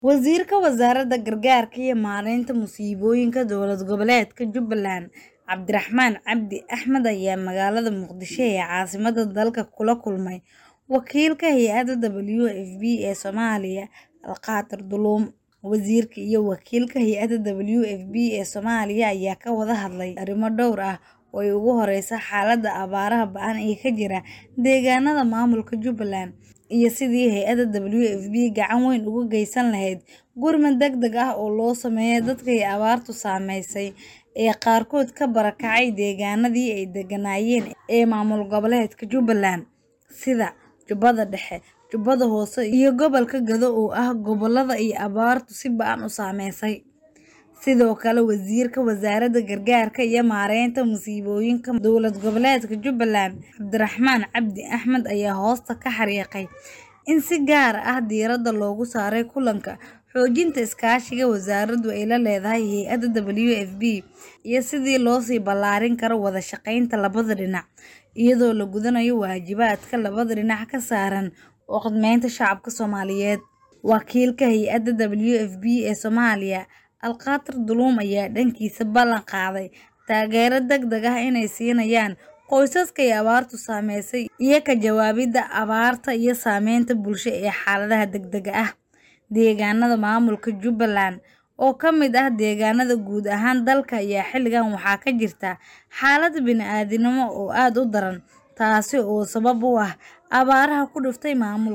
Wasiirka Wasaaradda Gargaarka iyo Maareynta Musiibooyinka Dowlad Goboleedka Jubbaland Cabdiraxmaan Cabdi Axmed ayaa magaalada Muqdisho ee caasimadda dalka kula kulmay wakiilka hay'adda WFP ee Soomaaliya Alqaadir Duluum. Wasiirka iyo wakiilka hay'adda WFP ee Soomaaliya ayaa ka wada hadlay arrimo dhowr ah oo ay ugu horeyso xaaladda abaaraha ba'an ee ka jira deegaanada maamulka Jubbaland iyo sidii hay'adda WFP gacan weyn uga geysan lahayd gurmad degdeg ah oo loo sameeyo dadka ay abaartu saameysay ee qaarkood ka barakacay deegaanadii ay deganaayeen ee maamul goboleedka Jubbaland sida Jubbada Dhexe, Jubbada Hoose iyo gobolka Gado oo ah gobollada ay abaartu si ba'an u saameysay. Sidoo kale wasiirka Wasaaradda Gargaarka iyo Maareynta Musiibooyinka Dowlad Goboleedka Jubbaland Cabdiraxmaan Cabdi Axmed ayaa hoosta ka xariiqay in si gaar ah diiradda loogu saaray kulanka xoojinta iskaashiga wasaaraddu ay la leedahay hay'adda WFP iyo sidii loo sii ballaarin karo wada shaqeynta labada dhinac iyadoo la gudanayo waajibaadka labada dhinac ka saaran oo khidmeynta shacabka Soomaaliyeed. Wakiilka hay'adda WFP ee Soomaaliya Alqaadir Duluum ayaa dhankiisa ballan qaaday taageero degdeg ah inay siinayaan qoysaska ay abaartu saameysay iyo ka jawaabidda abaarta iyo saameynta bulsho ee xaaladaha degdegga ah. Deegaanada maamulka Jubbaland oo ka mid ah deegaanada guud ahaan dalka ayaa xilligan waxaa ka jirta xaalad bini'aadanimo oo aad u daran taasi oo sabab u ah abaaraha ku dhuftay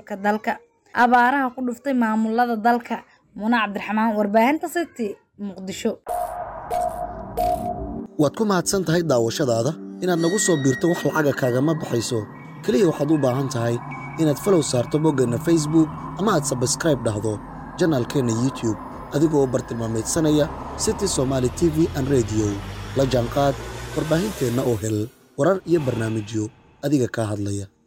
maamulada dalka. Muna Cabdiraxmaan, warbaahinta City, Muqdisho. waad ku mahadsan tahay daawashadaada. inaad nagu soo biirto wax lacaga kaagama baxayso. kaliya waxaad u baahan tahay inaad follow saarto boggeenna Facebook ama aad subscribe dhahdo janaalkeena YouTube adigoo bartilmaameedsanaya City Somali TV and Radio. la jaanqaad warbaahinteena oo hel warar iyo barnaamijyo adiga ka hadlaya.